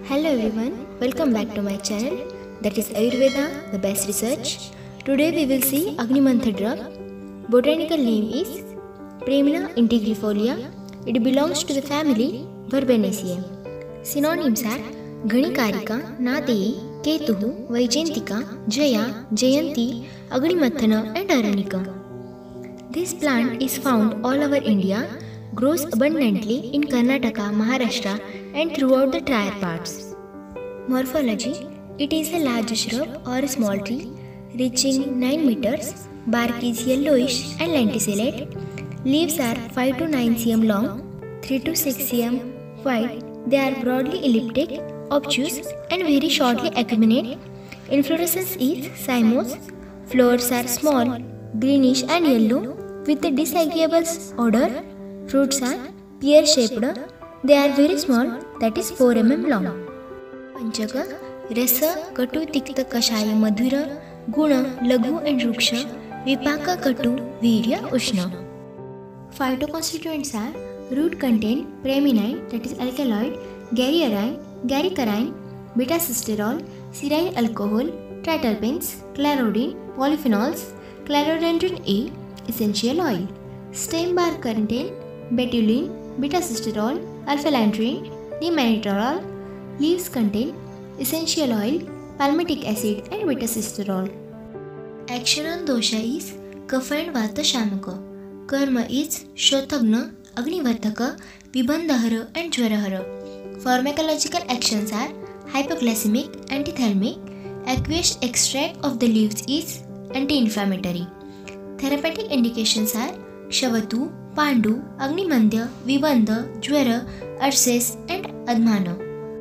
Hello everyone, welcome back to my channel, that is Ayurveda, the best research. Today we will see Agnimantha drug. Botanical name is Primula integrifolia. It belongs to the family Verbenaceae. Synonyms are Ghanikarika, Nadeyi, Ketuhu, Vaijantika, Jaya, Jayanti, Agnimathana and Aranika. This plant is found all over India, grows abundantly in Karnataka, Maharashtra and throughout the drier parts. Morphology: it is a large shrub or a small tree reaching 9 meters. Bark is yellowish and lenticellate. Leaves are 5 to 9 cm long, 3 to 6 cm wide. They are broadly elliptic, obtuse and very shortly acuminate. Inflorescence is cymose. Flowers are small, greenish and yellow with a disagreeable odor. Fruits are pear-shaped. They are very small, that is 4 mm long. Panchaka: Rasa, Katu, Tikta, Kashaya, Madhura, Guna, Laghu and Ruksha, Vipaka, Katu, Virya, Ushna. Phytoconstituents are: root contain preminine, that is alkaloid, garrierine, garricarine, beta-cysterol, ceryl alcohol, triterpenes, clarodine, polyphenols, chlorodendron A, essential oil. Stem bark contain betulin, beta-cysterol, alpha-lanthorine, dimanitol. Leaves contain essential oil, palmitic acid and beta-cysterol. Action on dosha is kapha and vata shamaka. Karma is shothagna, agnivardhaka, vibandhahara and jwarahara. Pharmacological actions are hypoglycemic, antithalamic. Aqueous extract of the leaves is anti-inflammatory. Therapeutic indications are Kshavatu, Pandu, Agnimandya, Vibandha, Jwara, Urses and Admana.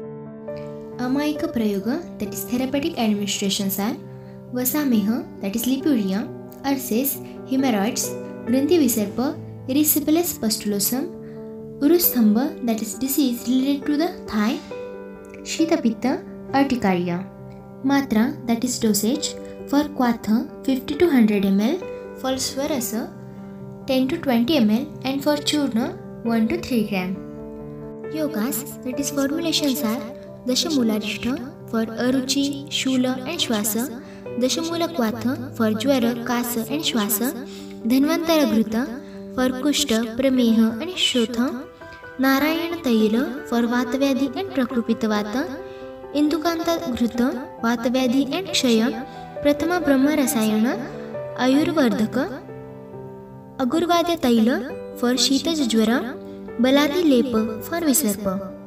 Amayika Prayoga, that is therapeutic administrations are Vasameha, that is lipuria, Urses, hemorrhoids, Granthi Visarpa, erysipelas pustulosum, Urusthamba, that is disease related to the thigh, Shitapitta, urticaria. Matra, that is dosage, for Quatha 50 to 100 ml, for Swarasa 10 to 20 ml and for Churna 1 to 3 gram. Yogas, that is formulations are Dashamularishta for Aruchi, Shula and Shwasa, Dashamula Quatha for Jwara, Kasa and Shwasa, Dhanvantara Ghruta for Kushta, Prameha and Shotha, Narayana Taila for Vatavyadhi and Prakrupita Vata, Indukanta Ghruta, Vatavyadhi and Kshaya, Prathama Brahma Rasayana, Ayurvardhaka, Agurvadya Taila for Shita Jwara, Baladi Lepa for Visarpa.